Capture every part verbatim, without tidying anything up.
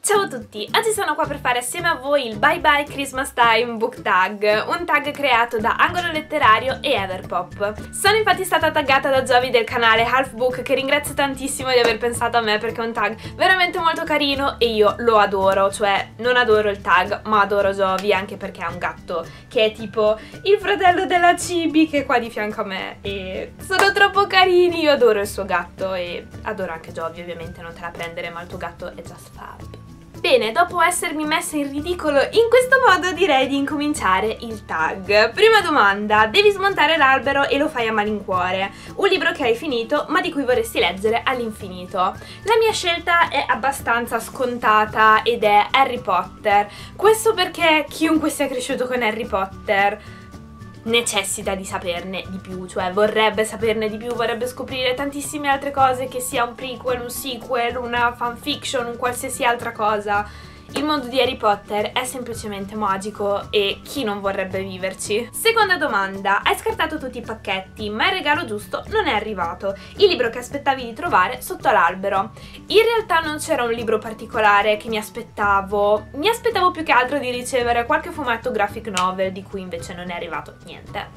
Ciao a tutti, oggi sono qua per fare assieme a voi il Bye Bye Christmas Time Book Tag, un tag creato da Angolo Letterario e Everpop. Sono infatti stata taggata da Giovi del canale Half Book, che ringrazio tantissimo di aver pensato a me perché è un tag veramente molto carino e io lo adoro, cioè non adoro il tag ma adoro Giovi anche perché ha un gatto che è tipo il fratello della Cibi che è qua di fianco a me e sono troppo carini, io adoro il suo gatto e adoro anche Giovi, ovviamente non te la prendere ma il tuo gatto è just fab. Bene, dopo essermi messa in ridicolo in questo modo direi di incominciare il tag. Prima domanda, devi smontare l'albero e lo fai a malincuore. Un libro che hai finito ma di cui vorresti leggere all'infinito. La mia scelta è abbastanza scontata ed è Harry Potter. Questo perché chiunque sia cresciuto con Harry Potter necessita di saperne di più, cioè vorrebbe saperne di più, vorrebbe scoprire tantissime altre cose, che sia un prequel, un sequel, una fanfiction, un qualsiasi altra cosa. Il mondo di Harry Potter è semplicemente magico e chi non vorrebbe viverci? Seconda domanda, hai scartato tutti i pacchetti ma il regalo giusto non è arrivato, il libro che aspettavi di trovare sotto l'albero. In realtà non c'era un libro particolare che mi aspettavo, mi aspettavo più che altro di ricevere qualche fumetto graphic novel di cui invece non è arrivato niente.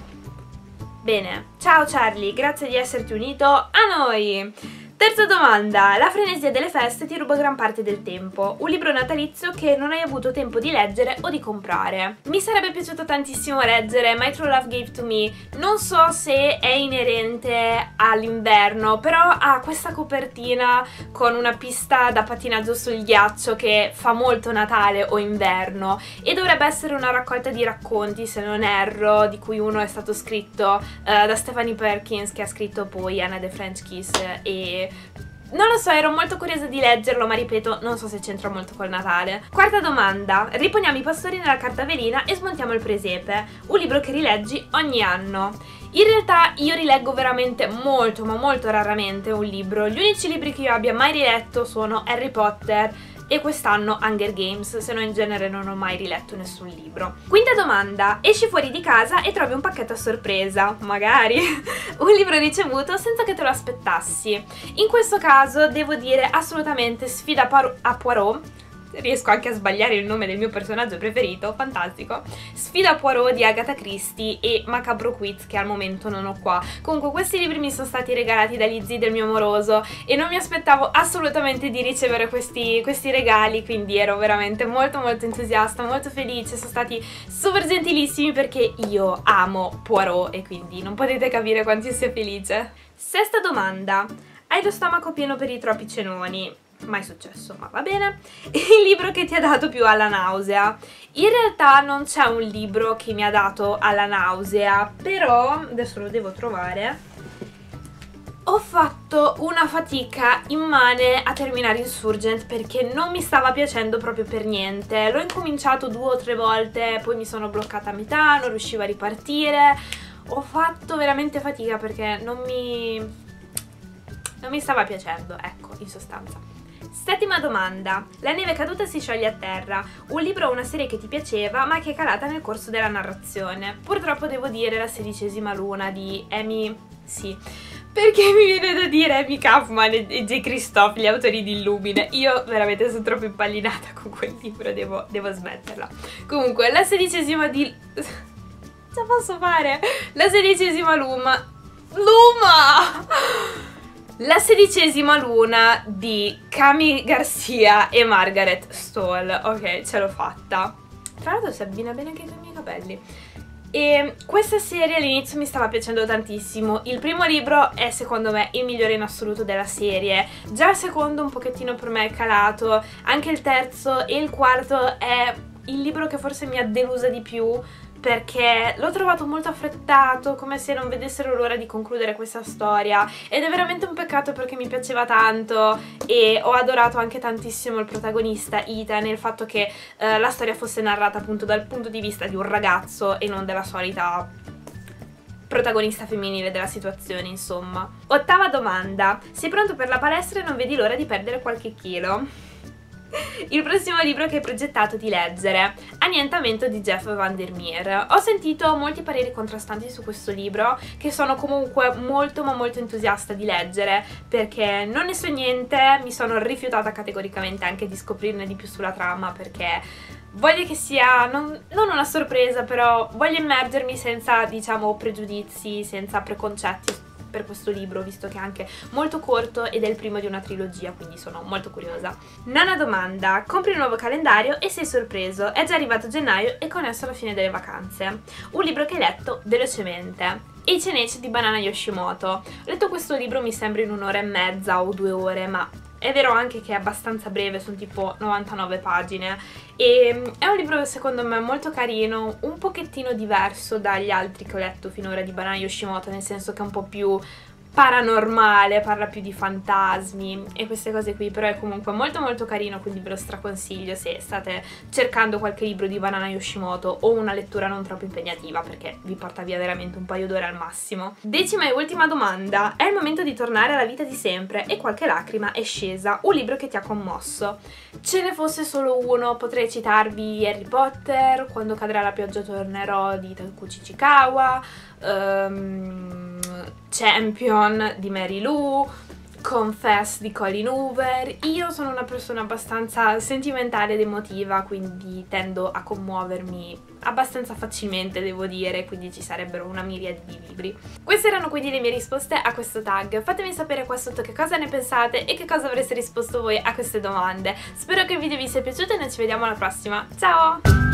Bene, ciao Charlie, grazie di esserti unito a noi! Terza domanda, la frenesia delle feste ti ruba gran parte del tempo, un libro natalizio che non hai avuto tempo di leggere o di comprare. Mi sarebbe piaciuto tantissimo leggere My True Love Gave to Me, non so se è inerente all'inverno, però ha questa copertina con una pista da pattinaggio sul ghiaccio che fa molto Natale o inverno e dovrebbe essere una raccolta di racconti, se non erro, di cui uno è stato scritto uh, da Stephanie Perkins, che ha scritto poi Anna the French Kiss e non lo so, ero molto curiosa di leggerlo, ma ripeto, non so se c'entra molto col Natale. Quarta domanda, riponiamo i pastori nella carta velina e smontiamo il presepe, un libro che rileggi ogni anno. In realtà io rileggo veramente molto, ma molto raramente un libro. Gli unici libri che io abbia mai riletto sono Harry Potter e quest'anno Hunger Games, se no in genere non ho mai riletto nessun libro. Quinta domanda, esci fuori di casa e trovi un pacchetto a sorpresa, magari, un libro ricevuto senza che te lo aspettassi. In questo caso devo dire assolutamente Sfida a Poirot, riesco anche a sbagliare il nome del mio personaggio preferito, fantastico, Sfida Poirot di Agatha Christie e Macabro Quiz che al momento non ho qua. Comunque questi libri mi sono stati regalati dagli zii del mio amoroso e non mi aspettavo assolutamente di ricevere questi, questi regali, quindi ero veramente molto molto entusiasta, molto felice, sono stati super gentilissimi perché io amo Poirot e quindi non potete capire quanto io sia felice. Sesta domanda, hai lo stomaco pieno per i troppi cenoni? Mai successo, ma va bene. Il libro che ti ha dato più alla nausea? In realtà non c'è un libro che mi ha dato alla nausea, però adesso lo devo trovare. Ho fatto una fatica immane a terminare Insurgent perché non mi stava piacendo proprio per niente. L'ho incominciato due o tre volte, poi mi sono bloccata a metà, non riuscivo a ripartire. Ho fatto veramente fatica perché non mi... non mi stava piacendo, ecco, in sostanza. Settima domanda, la neve caduta si scioglie a terra, un libro o una serie che ti piaceva ma che è calata nel corso della narrazione. Purtroppo devo dire La sedicesima luna di Amy... sì, perché mi viene da dire Amy Kaufman e J. Christophe, gli autori di Illumine. Io veramente sono troppo impallinata con quel libro, devo, devo smetterla. Comunque, la sedicesima di... ce posso fare? La sedicesima luna... Luma! La sedicesima luna di Cami Garcia e Margaret Stoll. Ok, ce l'ho fatta. Tra l'altro si abbina bene anche con i miei capelli. E questa serie all'inizio mi stava piacendo tantissimo. Il primo libro è secondo me il migliore in assoluto della serie. Già il secondo un pochettino per me è calato. Anche il terzo e il quarto è il libro che forse mi ha delusa di più, perché l'ho trovato molto affrettato, come se non vedessero l'ora di concludere questa storia ed è veramente un peccato perché mi piaceva tanto e ho adorato anche tantissimo il protagonista Ethan e il fatto che eh, la storia fosse narrata appunto dal punto di vista di un ragazzo e non della solita protagonista femminile della situazione, insomma. Ottava domanda, sei pronto per la palestra e non vedi l'ora di perdere qualche chilo? Il prossimo libro che hai progettato di leggere, Annientamento di Jeff Vandermeer. Ho sentito molti pareri contrastanti su questo libro, che sono comunque molto ma molto entusiasta di leggere, perché non ne so niente, mi sono rifiutata categoricamente anche di scoprirne di più sulla trama, perché voglio che sia, non, non una sorpresa, però voglio immergermi senza, diciamo, pregiudizi, senza preconcetti per questo libro, visto che è anche molto corto ed è il primo di una trilogia, quindi sono molto curiosa. Nona domanda. Compri un nuovo calendario e sei sorpreso. È già arrivato gennaio e con esso la fine delle vacanze. Un libro che hai letto velocemente. H and H di Banana Yoshimoto. Ho letto questo libro, mi sembra in un'ora e mezza o due ore, ma è vero anche che è abbastanza breve, sono tipo novantanove pagine, e è un libro secondo me molto carino, un pochettino diverso dagli altri che ho letto finora di Banana Yoshimoto, nel senso che è un po' più paranormale, parla più di fantasmi e queste cose qui, però è comunque molto molto carino, quindi ve lo straconsiglio se state cercando qualche libro di Banana Yoshimoto o una lettura non troppo impegnativa, perché vi porta via veramente un paio d'ore al massimo. Decima e ultima domanda. È il momento di tornare alla vita di sempre e qualche lacrima è scesa. Un libro che ti ha commosso. Ce ne fosse solo uno, potrei citarvi Harry Potter, Quando cadrà la pioggia tornerò di Takuchi Chikawa, um, Champion di Mary Lou, Confess di Colleen Hoover. Io sono una persona abbastanza sentimentale ed emotiva, quindi tendo a commuovermi abbastanza facilmente, devo dire, quindi ci sarebbero una miriade di libri. Queste erano quindi le mie risposte a questo tag. Fatemi sapere qua sotto che cosa ne pensate e che cosa avreste risposto voi a queste domande. Spero che il video vi sia piaciuto e noi ci vediamo alla prossima. Ciao!